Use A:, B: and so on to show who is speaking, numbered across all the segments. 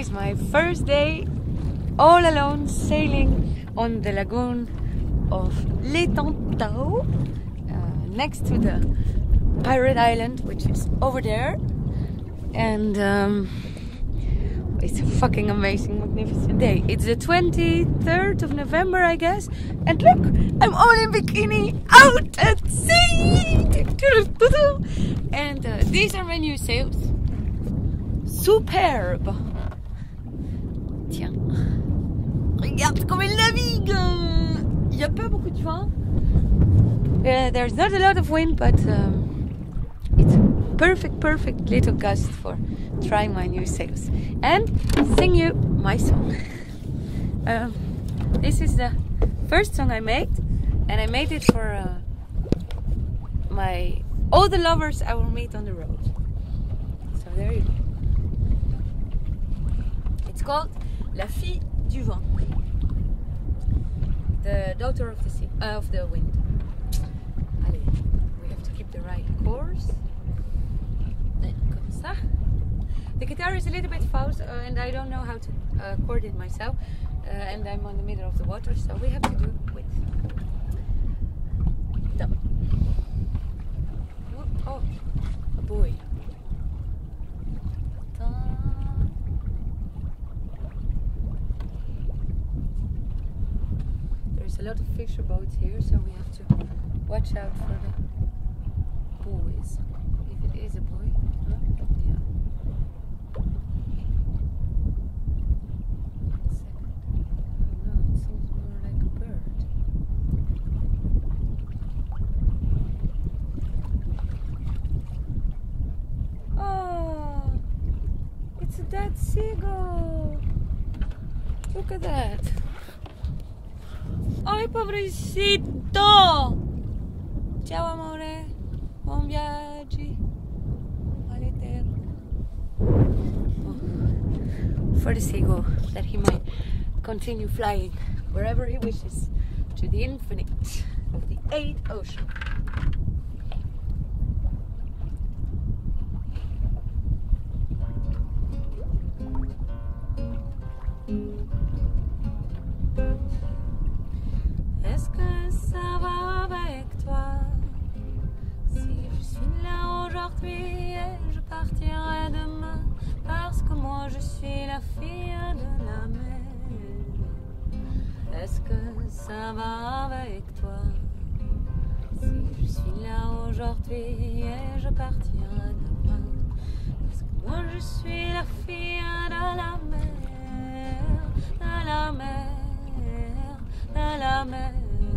A: is my first day all alone sailing on the lagoon of L'Étantao, next to the pirate island, which is over there. And it's a fucking amazing, magnificent day. It's the 23rd of November, I guess. And look, I'm all in bikini out at sea. And these are my new sails. Superbe. Tiens, regarde comme elle navigue. Il n'y a pas beaucoup de vent. There's not a lot of wind, but it's a perfect little gust for trying my new sails and sing you my song. This is the first song I made, and I made it for all the lovers I will meet on the road. So there you go. It's called La Fille du Vent, the daughter of the sea, of the wind. Allez, we have to keep the right course. Comme ça. The guitar is a little bit false, and I don't know how to chord it myself, and I'm on the middle of the water, so we have to do with dumb. Oh, a buoy. There's a lot of fisher boats here, so we have to watch out for the buoys. If it is a buoy, huh? Yeah. That seagull! Look at that! Ay, pobrecito! Ciao amore! Buon viaggi! All'eterno! Oh. For the seagull, that he might continue flying wherever he wishes, to the infinite of the 8th ocean. Est-ce que ça va avec toi? Si je suis là aujourd'hui et je partirai demain, parce que moi je suis la fille de la mer. Est-ce que ça va avec toi? Si je suis là aujourd'hui et je partirai demain, parce que moi je suis la fille de la mer, de la mer, de la mer.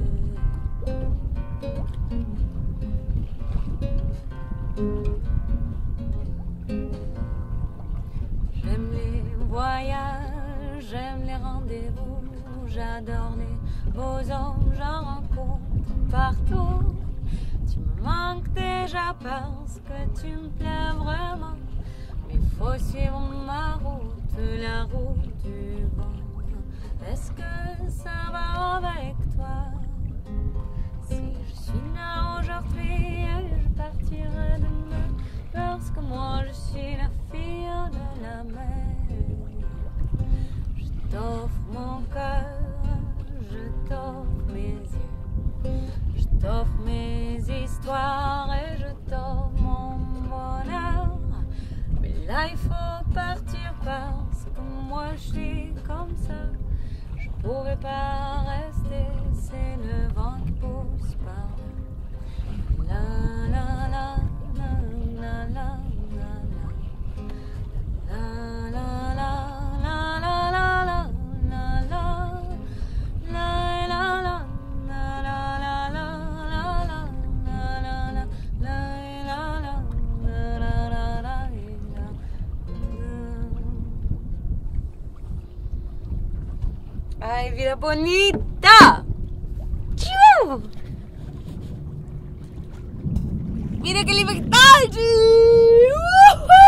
A: J'aime les voyages, j'aime les rendez-vous, j'adore les beaux hommes, j'en rencontre partout. Tu me manques déjà parce que tu me plais vraiment, mais faut suivre ma route, la route du vent. Est-ce que ça va avec toi? Si je suis là aujourd'hui, je partirai demain, parce que moi je suis la fille de la mer. Je t'offre mon cœur, je t'offre mes yeux, je t'offre mes histoires et je t'offre mon bonheur. Mais là il faut partir parce que moi je suis comme ça. Je pourrais pas rester, c'est le vent qui pousse par là. La la la la la la la la la la la la. Ay, vida bonita. ¡Chiu! Mira qué libertad.